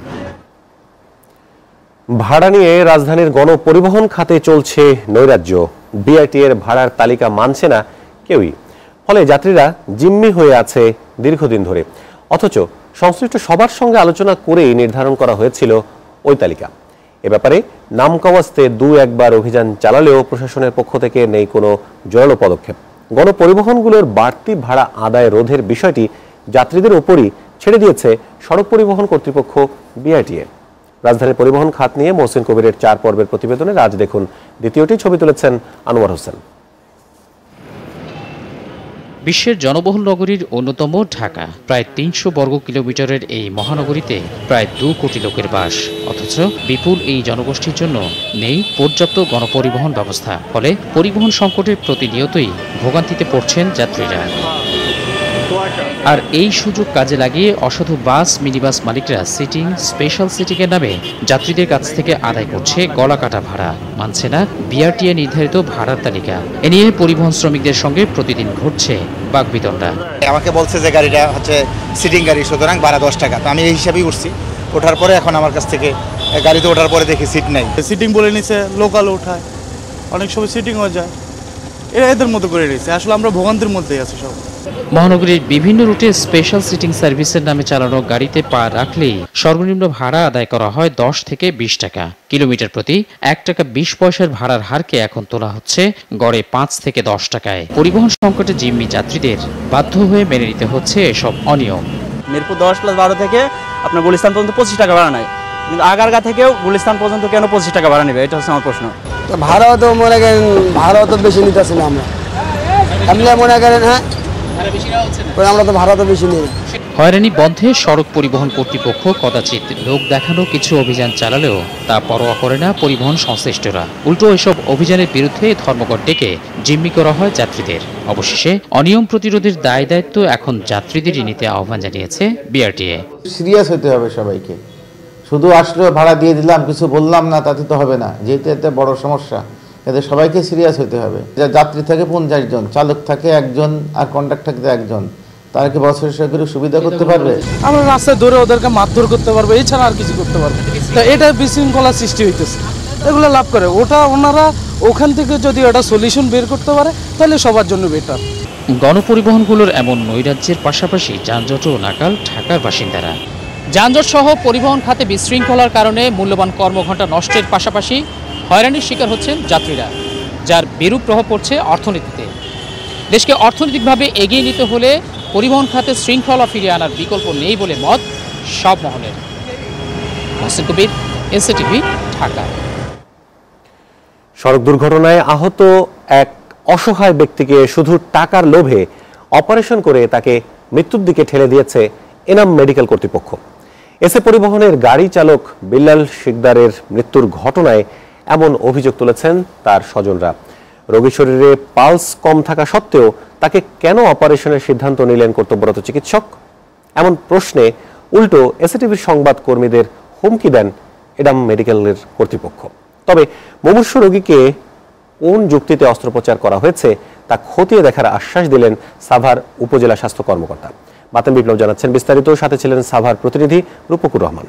ভাড়া নিয়ে রাজধানীর গণপরিবহন খাতে চলছে নৈরাজ্য। বিআরটি এর ভাড়ার তালিকা মানছে না কেউই, ফলে যাত্রীরা জিম্মি হয়ে আছে দীর্ঘদিন ধরে। অথচ সংশ্লিষ্ট সবার সঙ্গে আলোচনা করেই নির্ধারণ করা হয়েছিল ওই তালিকা। এ ব্যাপারে নাম কাওয়াস্তে একবার অভিযান চালালেও প্রশাসনের পক্ষ থেকে নেই কোনো জোরালো পদক্ষেপ। গণপরিবহনগুলোর বাড়তি ভাড়া আদায় রোধের বিষয়টি যাত্রীদের ওপরই ছেড়ে দিয়েছে সড়ক পরিবহন কর্তৃপক্ষ বিআরটিএ। রাজধানীর পরিবহন খাত নিয়ে মহসিন কবিরের 4 পর্বের প্রতিবেদনে আজ দেখুন দ্বিতীয়টি। ছবি তুলেছেন আনোয়ার হোসেন। বিশ্বের জনবহুল নগরীর অন্যতম ঢাকা। প্রায় 300 বর্গ কিলোমিটারের এই মহানগরীতে প্রায় 2 কোটি লোকের বাস। অথচ বিপুল এই জনগোষ্ঠীর জন্য নেই পর্যাপ্ত গণপরিবহন ব্যবস্থা। ফলে পরিবহন সংকটে প্রতিনিয়তই ভোগান্তিতে পড়ছেন যাত্রীরা। আর এই সুযোগ কাজে লাগিয়ে অসাধু বাস মিনিবাস মালিকরা সিটিং, স্পেশাল সিটিংয়ের নামে যাত্রীদের কাছ থেকে আদায় করছে গলাকাটা ভাড়া। মানছে না বিআরটিএ নির্ধারিত ভাড়ার তালিকা। এ নিয়ে পরিবহন শ্রমিকদের সঙ্গে প্রতিদিন ঘটছে বাকবিতণ্ডা। আমাকে বলছে যে গাড়িটা হচ্ছে সিটিং গাড়ি, সুতরাং ভাড়া 10 টাকা। তো আমি এই হিসাবেই উঠছি। ওঠার পরে এখন আমার কাছ থেকে গাড়িতে ওঠার পরে দেখি সিট নাই। সিটিং বলে নিছে, লোকাল ওঠায়, অনেক সময় সিটিং হয়ে যায়। এরা এদের মতো করে নিচ্ছে। আসলে আমরা ভোগান্তির মধ্যেই আছি সব। মহানগরীর বিভিন্ন রুটে স্পেশাল সিটিং সার্ভিসের নামে চালানো গাড়িতে পা রাখলেই সর্বনিম্ন ভাড়া আদায় করা হয় 10 থেকে 20 টাকা। কিলোমিটার প্রতি 1 টাকা 20 পয়সার ভাড়ার হারকে এখন তোলা হচ্ছে গড়ে 5 থেকে 10 টাকায়। পরিবহন সংকটে জিম্মি যাত্রীদের বাধ্য হয়ে মেনে নিতে হচ্ছে এসব অনিয়ম। মিরপুর 10+12 থেকে আপনার গুলিস্তান পর্যন্ত 25 টাকা ভাড়া নেয়, কিন্তু আগারগা থেকেও গুলিস্তান পর্যন্ত কেন 25 টাকা ভাড়া নেবে? এটা হচ্ছে আমার প্রশ্ন। ভাড়াও তো মনে করেন ভাড়াও তো বেশি নিতেছি না আমরা। আপনি মনে করেন হ্যাঁ আমরা তো ভাড়া তো বেশি নিই। হয়রানি বন্ধে সড়ক পরিবহন কর্তৃপক্ষ কদাচিৎ লোক দেখানো কিছু অভিযান চালালেও তা পরোয়া করে না পরিবহন সংশ্লিষ্টরা। উল্টো এসব অভিযানের বিরুদ্ধে ধর্মঘট ডেকে জিম্মি করা হয় যাত্রীদের। অবশেষে অনিয়ম প্রতিরোধের দায় দায়িত্ব এখন যাত্রীদেরই নিতে আহ্বান জানিয়েছে বিআরটিএ। সিরিয়াস হতে হবে সবাইকে। শুধু আসলে ভাড়া দিয়ে দিলাম, কিছু বললাম না, তাতে তো হবে না। যেহেতু এতে বড় সমস্যা, এতে সবাইকে সিরিয়াস হতে হবে। যাত্রী থাকে 50 জন, চালক থাকে 1 জন, আর কন্ডাক্টর থাকে 1 জন। তারা কি বছরের সরকারি সুবিধা করতে পারবে? আমরা রাস্তায় ধরে ওদেরকে মারধর করতে পারবো, এছাড়া আর কিছু করতে পারবো। তা এটা বিশৃঙ্খলা সৃষ্টি হইতেছে, এগুলো লাভ করে। ওটা ওনারা ওখান থেকে যদি ওটা সলিউশন বের করতে পারে তাহলে সবার জন্য বেটার। গণপরিবহনগুলোর এমন নৈরাজ্যের পাশাপাশি যানজটও নাকাল ঢাকার বাসিন্দারা। যানজট সহ পরিবহন খাতে বিশৃঙ্খলার কারণে মূল্যবান কর্মঘণ্টা নষ্টের পাশাপাশি হয়রানির শিকার হচ্ছেন যাত্রীরা, যার বিরূপ প্রভাব পড়ছে অর্থনীতিতে। দেশকে অর্থনৈতিকভাবে এগিয়ে নিতে হলে পরিবহন খাতে শৃঙ্খলা ফিরিয়ে আনার বিকল্প নেই বলে মত সব মহলের। মহসিন কবির, এসএটিভি, ঢাকা। সড়ক দুর্ঘটনায় আহত এক অসহায় ব্যক্তিকে শুধু টাকার লোভে অপারেশন করে তাকে মৃত্যুর দিকে ঠেলে দিয়েছে এনাম মেডিকেল কর্তৃপক্ষ। এসএ পরিবহনের গাড়ি চালক বিল্লাল শিকদারের মৃত্যুর ঘটনায় এমন অভিযোগ তুলেছেন তার স্বজনরা। রোগীর শরীরে পালস কম থাকা সত্ত্বেও তাকে কেন অপারেশনের সিদ্ধান্ত নিলেন কর্তব্যরত চিকিৎসক? এমন প্রশ্নে উল্টো এসএটিভির সংবাদ কর্মীদের হুমকি দেন এনাম মেডিকেলের কর্তৃপক্ষ। তবে মুমূর্ষু রোগীকে কোন যুক্তিতে অস্ত্রোপচার করা হয়েছে তা খতিয়ে দেখার আশ্বাস দিলেন সাভার উপজেলা স্বাস্থ্য কর্মকর্তা। বাতেন বিপ্লব জানাচ্ছেন বিস্তারিত। সাথে ছিলেন সাভার প্রতিনিধি রূপকুর রহমান।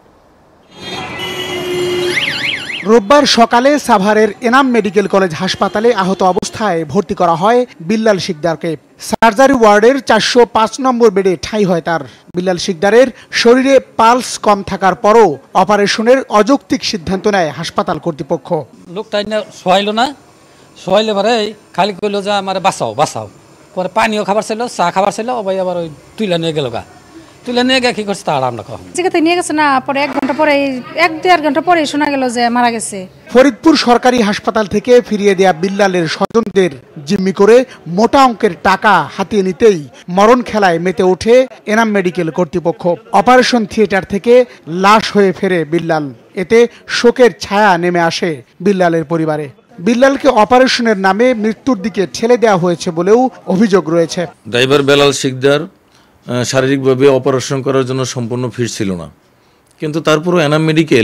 রোববার সকালে সাভারের এনাম মেডিকেল কলেজ হাসপাতালে আহত অবস্থায় ভর্তি করা হয় বিল্লাল শিকদারকে। সার্জারি ওয়ার্ডের 405 নম্বর বেডে ঠাঁই হয় তার। বিল্লাল শিকদারের শরীরে পালস কম থাকার পরও অপারেশনের অযৌক্তিক সিদ্ধান্ত নেয় হাসপাতাল কর্তৃপক্ষ। লোকটা শোয়াইলো না, শোয়াইলে পরে খালি কইলো যে আমার বাঁচাও বাঁচাও। পরে পানিও খাবার ছিল, চা খাবার ছিল, ওই আবার ওই তুইলা নিয়ে গেল গা। তুলে নিয়ে গিয়ে কি করছে তা আমরা কখন জায়গাতে নিয়ে গেছে না, পরে 1 ঘন্টা পরে 1-1.5 ঘন্টা পরে শোনা গেল যে মারা গেছে। ফরিদপুর সরকারি হাসপাতাল থেকে ফিরিয়ে দেয়া বিল্লালের স্বজনদের জিম্মি করে মোটা অঙ্কের টাকা হাতিয়ে নিতেই মরণ খেলায় মেতে ওঠে এনাম মেডিকেল কর্তৃপক্ষ। অপারেশন থিয়েটার থেকে লাশ হয়ে ফেরে বিল্লাল। এতে শোকের ছায়া নেমে আসে বিল্লালের পরিবারে। বিল্লালকে অপারেশনের নামে মৃত্যুর দিকে ঠেলে দেওয়া হয়েছে বলেও অভিযোগ রয়েছে। ড্রাইভার বেলাল শিকদার শারীরিকভাবে অপারেশন করার জন্য সম্পূর্ণ ফিট ছিল না, কিন্তু তারপরও এনাম মেডিকেল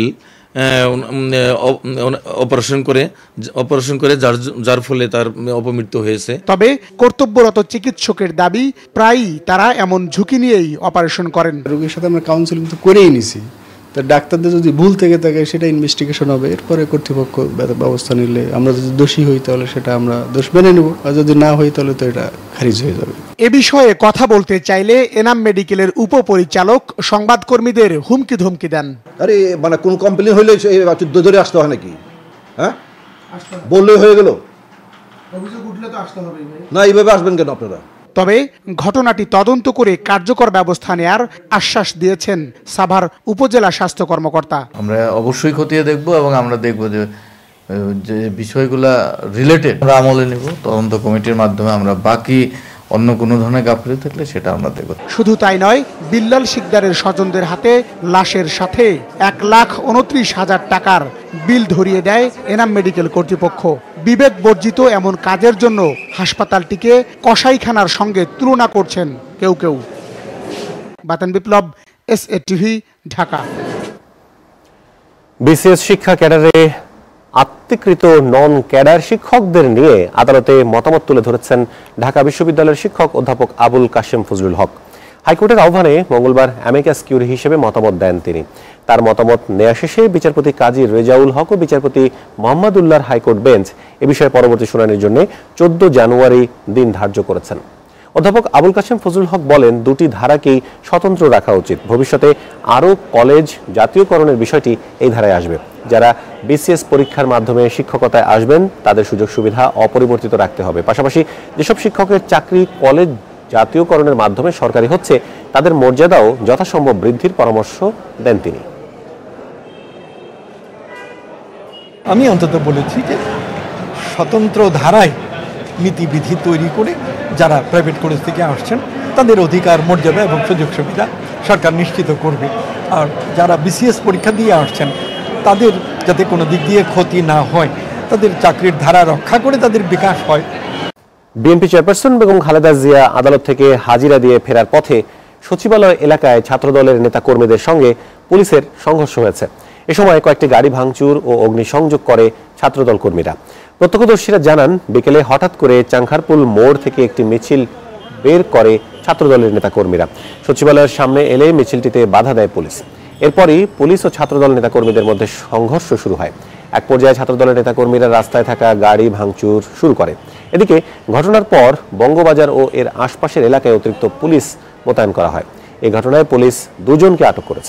অপারেশন করে যার ফলে তার অপমৃত্যু হয়েছে। তবে কর্তব্যরত চিকিৎসকের দাবি প্রায়ই তারা এমন ঝুঁকি নিয়েই অপারেশন করেন। রোগীর সাথে আমরা কাউন্সিলিং তো করেই নিছি, তা ডাক্তারদের যদি ভুল থেকে থাকে সেটা ইনভেস্টিগেশন হবে, এরপরে কর্তৃপক্ষ ব্যবস্থা নিলে আমরা যদি দোষী হই তাহলে সেটা আমরা দোষ মেনে নেব, আর যদি না হই তাহলে তো এটা খারিজ হয়ে যাবে। এ বিষয়ে কথা বলতে চাইলে এনাম মেডিকেলের উপপরিচালক সংবাদকর্মীদের হুমকি ধমকি দেন। আরে মানে কোন কমপ্লেন হইলে ধরে আসতে হয় নাকি? হ্যাঁ, বললেই হয়ে গেল? অভিযোগ উঠলে তো আসতে হবে না, এইভাবে আসবেন কেন আপনারা? তবে ঘটনাটি তদন্ত করে কার্যকর ব্যবস্থা নেয়ার আশ্বাস দিয়েছেন সাভার উপজেলা স্বাস্থ্য কর্মকর্তা। আমরা অবশ্যই খতিয়ে দেখব এবং আমরা দেখব যে বিষয়গুলা রিলেটেড আমরা আমলে নেব। তদন্ত কমিটির মাধ্যমে আমরা বাকি অন্য কোনো ধরনের গাফিলতি থাকলে সেটা আমরা দেখব। শুধু তাই নয়, বিল্লাল শিকদারের স্বজনদের হাতে লাশের সাথে 1,29,000 টাকার বিল ধরিয়ে দেয় এনাম মেডিকেল কর্তৃপক্ষ। বিবেক বর্জিত এমন কাজের জন্য হাসপাতালটিকে কসাইখানার সঙ্গে তুলনা করছেন কেউ কেউ। বাতান বিপ্লব, SA-TV, ঢাকা। বিসিএস শিক্ষা ক্যাডারে আত্মীকৃত নন ক্যাডার শিক্ষকদের নিয়ে আদালতে মতামত তুলে ধরেছেন ঢাকা বিশ্ববিদ্যালয়ের শিক্ষক অধ্যাপক আবুল কাশেম ফজলুল হক। হাইকোর্টের আহ্বানে মঙ্গলবার অ্যামিকাস কিউরি হিসেবে মতামত দেন তিনি। তার মতামত নেওয়া শেষে বিচারপতি কাজী রেজাউল হক ও বিচারপতি মোহাম্মদুল্লাহর হাইকোর্ট বেঞ্চ এ বিষয়ে পরবর্তী শুনানির জন্য 14 জানুয়ারি দিন ধার্য করেছেন। অধ্যাপক আবুল কাশেম ফজলুল হক বলেন, দুটি ধারাকেই স্বতন্ত্র রাখা উচিত। ভবিষ্যতে আরও কলেজ জাতীয়করণের বিষয়টি এই ধারায় আসবে। যারা বিসিএস পরীক্ষার মাধ্যমে শিক্ষকতায় আসবেন তাদের সুযোগ সুবিধা অপরিবর্তিত রাখতে হবে। পাশাপাশি যেসব শিক্ষকের চাকরি কলেজ জাতীয়করণের মাধ্যমে সরকারি হচ্ছে তাদের মর্যাদাও যথাসম্ভব বৃদ্ধির পরামর্শ দেন তিনি। আমি অন্তত বলেছি যে স্বতন্ত্র ধারায় নীতিবিধি তৈরি করে যারা প্রাইভেট কলেজ থেকে আসছেন তাদের অধিকার মর্যাদা এবং সুযোগ সুবিধা সরকার নিশ্চিত করবে। আর যারা বিসিএস পরীক্ষা দিয়ে আসছেন তাদের যাতে কোনো দিক দিয়ে ক্ষতি না হয়, তাদের চাকরির ধারা রক্ষা করে তাদের বিকাশ হয়। বিএনপি চেয়ারপারসন বেগম খালেদা জিয়া আদালত থেকে হাজিরা দিয়ে ফেরার পথে সচিবালয় এলাকায় ছাত্রদলের নেতাকর্মীদের সঙ্গে পুলিশের সংঘর্ষ হয়েছে। এ সময় কয়েকটি গাড়ি ভাঙচুর ও অগ্নিসংযোগ করে ছাত্রদল কর্মীরা। প্রত্যক্ষদর্শীরা জানান, বিকেলে হঠাৎ করে চাংখারপুল মোড় থেকে একটি মিছিল বের করে ছাত্রদলের নেতাকর্মীরা। সচিবালয়ের সামনে এলে মিছিলটিতে বাধা দেয় পুলিশ। এরপরই পুলিশ ও ছাত্রদল নেতাকর্মীদের মধ্যে সংঘর্ষ শুরু হয়। এক পর্যায়ে ছাত্রদলের নেতাকর্মীরা রাস্তায় থাকা গাড়ি ভাঙচুর শুরু করে। এদিকে ঘটনার পর বঙ্গবাজার ও এর আশপাশের এলাকায় অতিরিক্ত পুলিশ মোতায়েন করা হয়। এই ঘটনায় পুলিশ 2 জনকে আটক করেছে।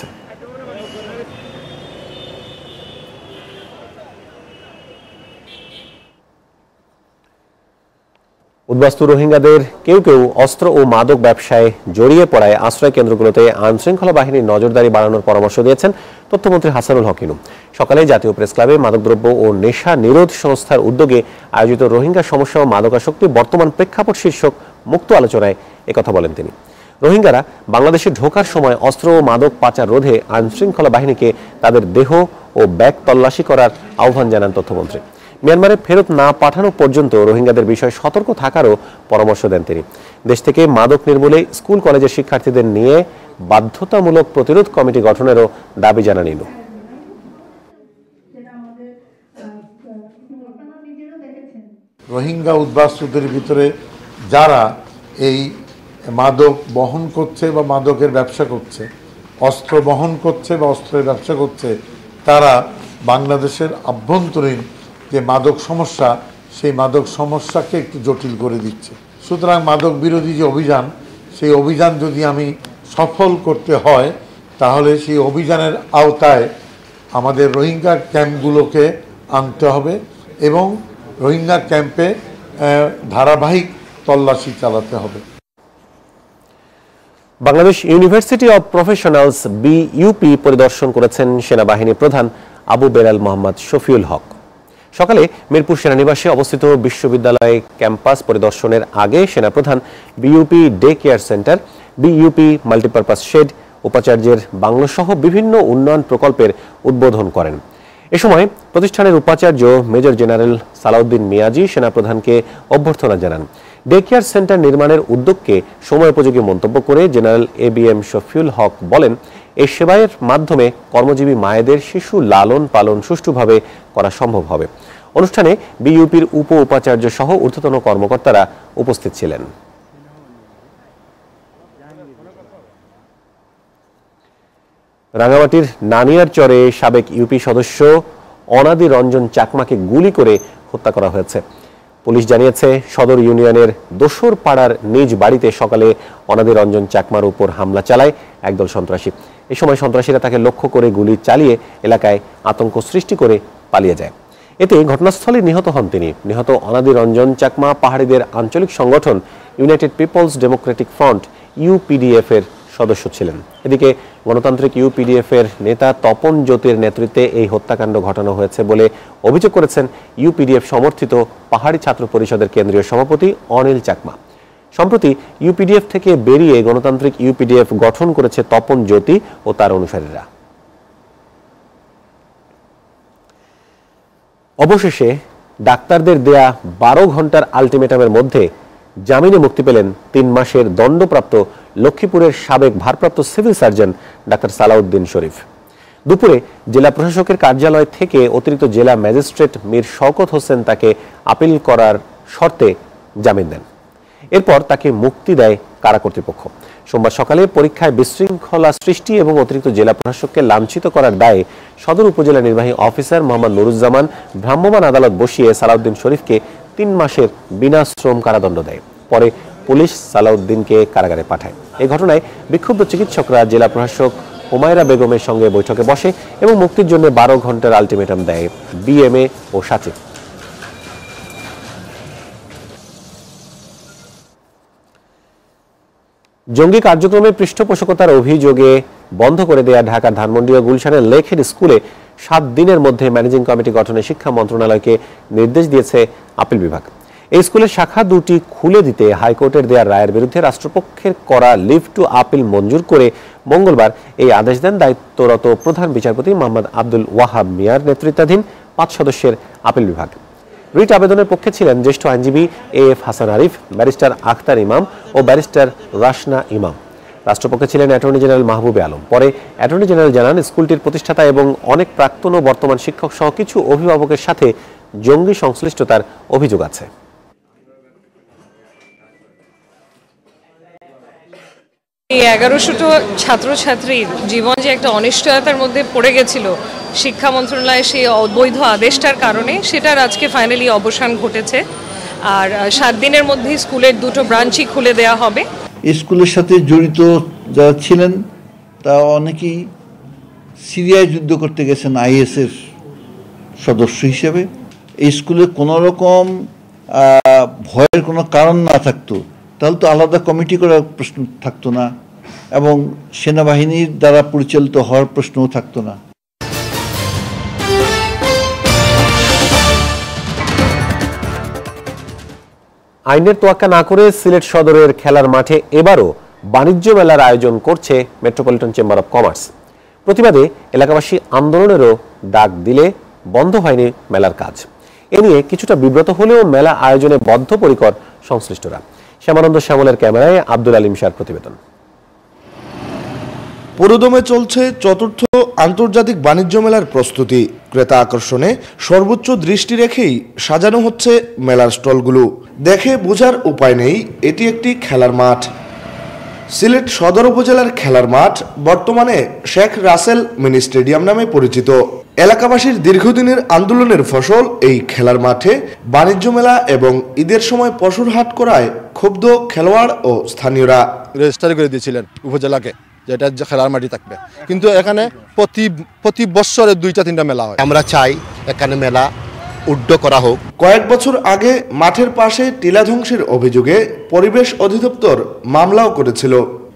উদ্বাস্তু রোহিঙ্গাদের কেউ কেউ অস্ত্র ও মাদক ব্যবসায় জড়িয়ে পড়ায় আশ্রয় কেন্দ্রগুলোতে আইনশৃঙ্খলা বাহিনীর নজরদারি বাড়ানোর পরামর্শ দিয়েছেন তথ্যমন্ত্রী হাসানুল হক ইনু। সকালে জাতীয় প্রেসক্লাবে মাদকদ্রব্য ও নেশা নিরোধ সংস্থার উদ্যোগে আয়োজিত রোহিঙ্গা সমস্যা ও মাদকাসক্তি বর্তমান প্রেক্ষাপট শীর্ষক মুক্ত আলোচনায় একথা বলেন তিনি। রোহিঙ্গারা বাংলাদেশে ঢোকার সময় অস্ত্র ও মাদক পাচার রোধে আইনশৃঙ্খলা বাহিনীকে তাদের দেহ ও ব্যাগ তল্লাশি করার আহ্বান জানান তথ্যমন্ত্রী। মিয়ানমারে ফেরত না পাঠানো পর্যন্ত রোহিঙ্গাদের বিষয়ে সতর্ক থাকারও পরামর্শ দেন তিনি। দেশ থেকে মাদক নির্মূলে স্কুল কলেজের শিক্ষার্থীদের নিয়ে বাধ্যতামূলক প্রতিরোধ কমিটি গঠনেরও দাবি জানান ইনু। রোহিঙ্গা উদ্বাস্তুদের ভিতরে যারা এই মাদক বহন করছে বা মাদকের ব্যবসা করছে, অস্ত্র বহন করছে বা অস্ত্রের ব্যবসা করছে, তারা বাংলাদেশের আভ্যন্তরীণ যে মাদক সমস্যা, সেই মাদক সমস্যাকে একটু জটিল করে দিচ্ছে। সুতরাং মাদক বিরোধী যে অভিযান, সেই অভিযান যদি আমি সফল করতে হয় তাহলে সেই অভিযানের আওতায় আমাদের রোহিঙ্গা ক্যাম্পগুলোকে আনতে হবে এবং রোহিঙ্গা ক্যাম্পে ধারাবাহিক তল্লাশি চালাতে হবে। Bangladesh university of professionals BUP পরিদর্শন করেছেন সেনাবাহিনী প্রধান আবু বেলাল মোহাম্মদ শফিউল হক। সকালে মিরপুর সেনানিবাসে অবস্থিত বিশ্ববিদ্যালয় ক্যাম্পাস পরিদর্শনের আগে সেনাপ্রধান BUP day care centre, BUP multipurpose shed, উপাচার্যের বাংলোসহ বিভিন্ন উন্নয়ন প্রকল্পের উদ্বোধন করেন। এ সময় প্রতিষ্ঠানের উপাচার্য মেজর জেনারেল সালাউদ্দিন মিয়াজি সেনাপ্রধানকে অভ্যর্থনা জানান। ডে কেয়ার সেন্টার নির্মাণের উদ্যোগকে সময়োপযোগী মন্তব্য করে জেনারেল এবিএম শফিউল হক বলেন, এই সেবায়ের মাধ্যমে কর্মজীবী মায়েদের শিশু লালন পালন সুষ্ঠুভাবে করা সম্ভব হবে। অনুষ্ঠানে বিইউপির উপ উপাচার্য সহ ঊর্ধ্বতন কর্মকর্তারা উপস্থিত ছিলেন। রাঙামাটির নানিয়ারচরে সাবেক ইউপি সদস্য অনাদি রঞ্জন চাকমাকে গুলি করে হত্যা করা হয়েছে। পুলিশ জানিয়েছে, সদর ইউনিয়নের দোসর পাড়ার নিজ বাড়িতে সকালে অনাদি রঞ্জন চাকমার উপর হামলা চালায় একদল সন্ত্রাসী। এ সময় সন্ত্রাসীরা তাকে লক্ষ্য করে গুলি চালিয়ে এলাকায় আতঙ্ক সৃষ্টি করে পালিয়ে যায়। এতে ঘটনাস্থলে নিহত হন তিনি। নিহত অনাদি রঞ্জন চাকমা পাহাড়িদের আঞ্চলিক সংগঠন united people's democratic front UPDF এর সদস্য ছিলেন। এদিকে গণতান্ত্রিক ইউপিডিএফ এর নেতা তপন জ্যোতির নেতৃত্বে এই হত্যাকাণ্ড ঘটানো হয়েছে বলে অভিযোগ করেছেন ইউপিডিএফ সমর্থিত পাহাড়ি ছাত্র পরিষদের কেন্দ্রীয় সভাপতি অনিল চাকমা। সম্প্রতি ইউপিডিএফ থেকে বেরিয়ে গণতান্ত্রিক ইউপিডিএফ গঠন করেছে তপন জ্যোতি ও তার অনুসারীরা। অবশেষে ডাক্তারদের দেয়া 12 ঘন্টার আলটিমেটামের মধ্যে জামিনে মুক্তি পেলেন 3 মাসের দণ্ডপ্রাপ্ত লক্ষ্মীপুরের সাবেক ভারপ্রাপ্ত civil surgeon doctor Salauddin Sharif. দুপুরে জেলা প্রশাসকের কার্যালয় থেকে অতিরিক্ত জেলা ম্যাজিস্ট্রেট মীর শওকত হোসেন তাকে আপিল করার শর্তে জামিন দেন। এরপর তাকে মুক্তি দেয় কারা কর্তৃপক্ষ। সোমবার সকালে পরীক্ষায় বিশৃঙ্খলা সৃষ্টি এবং অতিরিক্ত জেলা প্রশাসককে লাঞ্ছিত করার দায়ে সদর উপজেলা নির্বাহী অফিসার মোহাম্মদ নুরুজ্জামান ভ্রাম্যমাণ আদালত বসিয়ে সালাউদ্দিন শরীফকে 3 মাসের বিনা শ্রম কারাদণ্ড দেয়। পরে পুলিশ সালাউদ্দিনকে কারাগারে পাঠায়। এই ঘটনায় বিক্ষুব্ধ চিকিৎসকরা জেলা প্রশাসক হুমায়রা বেগমের সঙ্গে বৈঠকে বসে এবং মুক্তির জন্য 12 ঘন্টার আলটিমেটাম দেয় বিএমএ ও সাচিব। জঙ্গি কার্যক্রমে পৃষ্ঠপোষকতার অভিযোগে বন্ধ করে দেয়া ঢাকার ধানমন্ডি ও গুলশানের লেকহেড স্কুলে 7 দিনের মধ্যে ম্যানেজিং কমিটি গঠনে শিক্ষা মন্ত্রণালয়কে নির্দেশ দিয়েছে আপিল বিভাগ। এই স্কুলের শাখা দুটি খুলে দিতে হাইকোর্টের দেয়া রায়ের বিরুদ্ধে রাষ্ট্রপক্ষের করা লিভ টু আপিল মঞ্জুর করে মঙ্গলবার এই আদেশ দেন দায়িত্বরত প্রধান বিচারপতি মোহাম্মদ আব্দুল ওয়াহাব মিয়ার নেতৃত্বাধীন 5 সদস্যের আপিল বিভাগ। রিট আবেদনের পক্ষে ছিলেন জ্যেষ্ঠ আইনজীবী এএফ হাসান আরিফ, ব্যারিস্টার আখতার ইমাম ও ব্যারিস্টার রাশনা ইমাম। রাষ্ট্রপক্ষে ছিলেন অ্যাটর্নি জেনারেল মাহবুবে আলম। পরে অ্যাটর্নি জেনারেল জানান, স্কুলটির প্রতিষ্ঠাতা এবং অনেক প্রাক্তন ও বর্তমান শিক্ষক সহ কিছু অভিভাবকের সাথে জঙ্গি সংশ্লিষ্টতার অভিযোগ আছে। এই 1100টা ছাত্রছাত্রীর জীবন যে একটা অনিশ্চয়তার মধ্যে পড়ে গেছিল শিক্ষা মন্ত্রণালয়ের সেই অবৈধ আদেশটার কারণে, সেটার আজকে ফাইনালি অবসান ঘটেছে। আর 7 দিনের মধ্যে স্কুলের 2টো ব্রাঞ্চই খুলে দেওয়া হবে। স্কুলের সাথে জড়িত যারা ছিলেন তা অনেকেই সিরিয়ায় যুদ্ধ করতে গেছেন আইএসের সদস্য হিসেবে। এই স্কুলে কোনো রকম ভয়ের কোনো কারণ না থাকতো তাহলে তো আলাদা কমিটি করার প্রশ্ন থাকতো না এবং সেনাবাহিনীর দ্বারা পরিচালিত হওয়ার প্রশ্নও থাকতো না। আইনের তোয়াক্কা না করে সিলেট সদরের খেলার মাঠে এবারও বাণিজ্য মেলার আয়োজন করছে মেট্রোপলিটন চেম্বার অব কমার্স। প্রতিবাদে এলাকাবাসী আন্দোলনেরও ডাক দিলে বন্ধ হয়নি মেলার কাজ। এ নিয়ে কিছুটা বিব্রত হলেও মেলা আয়োজনে বদ্ধপরিকর সংশ্লিষ্টরা। শ্যামানন্দ শ্যামলের ক্যামেরায় আব্দুল আলিম শাহর প্রতিবেদন। পুরোদমে চলছে চতুর্থ আন্তর্জাতিক বাণিজ্য মেলার প্রস্তুতি। ক্রেতা আকর্ষণে সর্বোচ্চ দৃষ্টি রেখেই সাজানো হচ্ছে মেলার স্টলগুলো। দেখে বোঝার উপায় নেই এটি একটি খেলার মাঠ। সিলেট সদর উপজেলার খেলার মাঠ বর্তমানে শেখ রাসেল মিনি স্টেডিয়াম নামে পরিচিত। এলাকাবাসীর দীর্ঘদিনের আন্দোলনের ফসল এই খেলার মাঠে বাণিজ্য মেলা এবং ঈদের সময় পশুর হাট করায় ক্ষুব্ধ খেলোয়াড় ও স্থানীয়রা। রেজিস্টার করে দিয়েছিলেন উপজেলাকে যেটা খেলার মাটি থাকবে, কিন্তু এখানে প্রতি বছরে 2-3টা মেলা হয়। আমরা চাই এখানে মেলা উদ্যোগ করা হোক। কয়েক বছর আগে মাঠের পাশে টিলা ধ্বংসের অভিযোগে পরিবেশ অধিদপ্তর মামলাও করেছিল।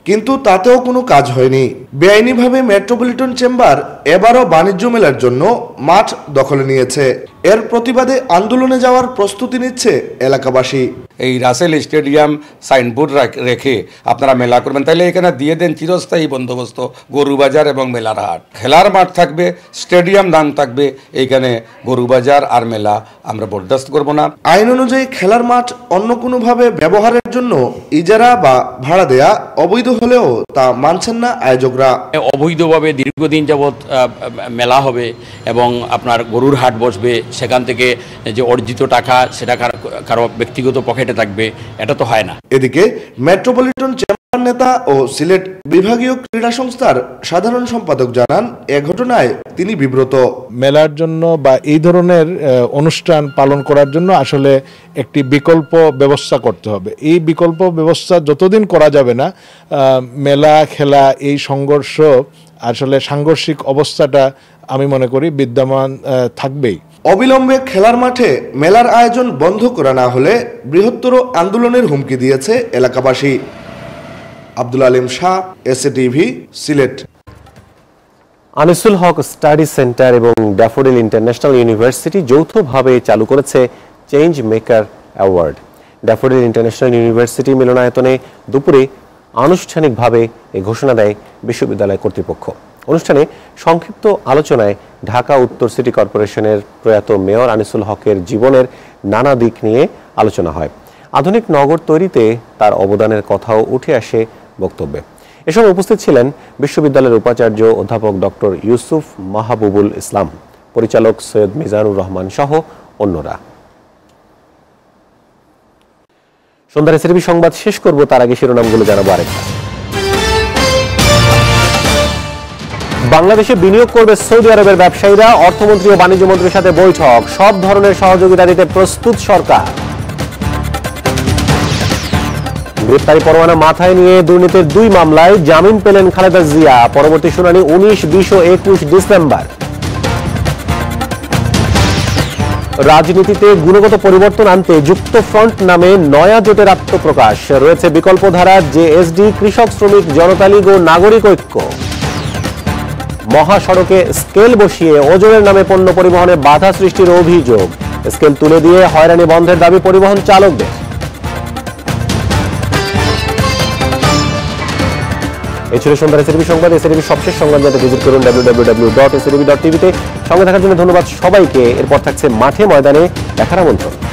কিন্তু তাতেও কোনো কাজ হয়নি। বেআইনিভাবে মেট্রোপলিটন চেম্বার এবারও বাণিজ্য মেলার জন্য মাঠ দখলে নিয়েছে। এর প্রতিবাদে আন্দোলনে যাওয়ার প্রস্তুতি নিচ্ছে এলাকাবাসী। এই রাসেল স্টেডিয়াম সাইনবোর্ড রেখে আপনারা মেলা করবেন, তাহলে এখানে দিয়ে দেন চিরস্থায়ী বন্দোবস্ত গরুবাজার এবং মেলার হাট। খেলার মাঠ থাকবে, স্টেডিয়াম নাম থাকবে, এইখানে গরুবাজার আর মেলা আমরা বরদাস্ত করব না। আইন অনুযায়ী খেলার মাঠ অন্য কোনোভাবে ব্যবহারের জন্য ইজারা বা ভাড়া দেয়া অবৈধ হলেও তা মানছেন না আয়োজকরা। অবৈধভাবে দীর্ঘদিন যাবৎ মেলা হবে এবং আপনার গরুর হাট বসবে, সেখান থেকে যে অর্জিত টাকা সেটা কারো ব্যক্তিগত পকেটে থাকবে, এটা তো হয় না। এদিকে মেট্রোপলিটন চেম্বার নেতা ও সিলেট বিভাগীয় ক্রীড়া সংস্থার সাধারণ সম্পাদক জানান, এ ঘটনায় তিনি বিব্রত। মেলার জন্য বা এই ধরনের অনুষ্ঠান পালন করার জন্য আসলে একটি বিকল্প ব্যবস্থা করতে হবে। এই বিকল্প ব্যবস্থা যতদিন করা যাবে না, মেলা খেলা এই সংঘর্ষ আসলে সাংঘর্ষিক অবস্থাটা আমি মনে করি বিদ্যমান থাকবেই। অবিলম্বে খেলার মাঠে মেলার আয়োজন বন্ধ করা না হলে বৃহত্তর আন্দোলনের হুমকি দিয়েছে এলাকাবাসী। Abdul Alim Shah, SATV, Sylhet. Anisul Haque study centre এবং ড্যাফোডিল ইন্টারন্যাশনাল ইউনিভার্সিটি যৌথভাবে চালু করেছে change maker award. Daffodil International University মিলনায়তনে দুপুরে আনুষ্ঠানিকভাবে এই ঘোষণা দেয় বিশ্ববিদ্যালয় কর্তৃপক্ষ। অনুষ্ঠানে সংক্ষিপ্ত আলোচনায় ঢাকা উত্তর সিটি কর্পোরেশনের প্রয়াত মেয়র আনিসুল হকের জীবনের নানা দিক নিয়ে আলোচনা হয়। আধুনিক নগর তৈরিতে তার অবদানের কথাও উঠে আসে বক্তব্যে। এ সময় উপস্থিত ছিলেন বিশ্ববিদ্যালয়ের উপাচার্য অধ্যাপক ডক্টর ইউসুফ মাহবুবুল ইসলাম, পরিচালক সৈয়দ মিজানুর রহমান সহ অন্যরা। সন্ধ্যার এসএটিভি সংবাদ শেষ করব, তার আগে শিরোনামগুলো জানাবো আরেকবার। বাংলাদেশে বিনিয়োগ করবে সৌদি আরবের ব্যবসায়ীরা, অর্থমন্ত্রী ও বাণিজ্য মন্ত্রীর সাথে বৈঠক, সব ধরনের সহযোগিতা দিতে প্রস্তুত সরকার। গ্রেপ্তারি পরোয়ানা মাথায় নিয়ে দুর্নীতির 2 মামলায় জামিন পেলেন খালেদা জিয়া, পরবর্তী শুনানি 19, 20 ও 21 ডিসেম্বর। রাজনীতিতে গুণগত পরিবর্তন আনতে যুক্তফ্রন্ট নামে নয়া জোটের আত্মপ্রকাশ, রয়েছে বিকল্প ধারা জেএসডি, কৃষক শ্রমিক জনতা লীগ ও নাগরিক ঐক্য। মহাসড়কে স্কেল বসিয়ে ওজনের নামে পণ্য পরিবহনে বাধা সৃষ্টির অভিযোগ, স্কেল তুলে দিয়ে হয়রানি বন্ধের দাবি পরিবহন চালকদের। এই ছিল সন্ধ্যার এসএটিভি সংবাদ। এসএটিভি সবশেষ সংবাদ জানতে ভিজিট করুন www.sctv.tv তে। সঙ্গে থাকার জন্য ধন্যবাদ সবাইকে। এরপর থাকছে মাঠে ময়দানে দেখার আমন্ত্রণ।